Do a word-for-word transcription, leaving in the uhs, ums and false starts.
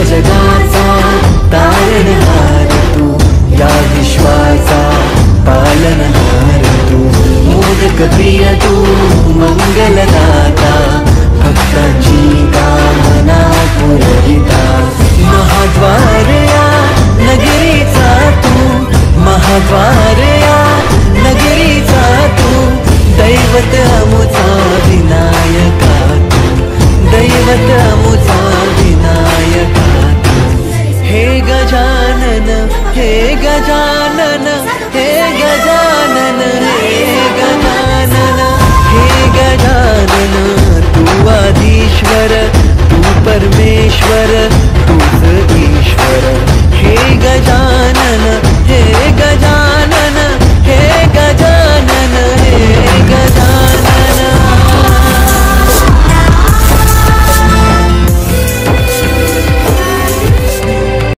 जगाचा तारणहार तू, या विश्वाचा पालनहार तू, मोदक प्रिय तू मंगलदाता, भक्तांची कामना पुरविता, महाद्वार या नगरीचा तू, महाद्वार या नगरीचा तू, दैवत अमुचा विनायका तू, दैवत अमुचा विनायका तू, हे गजानन हे गजानन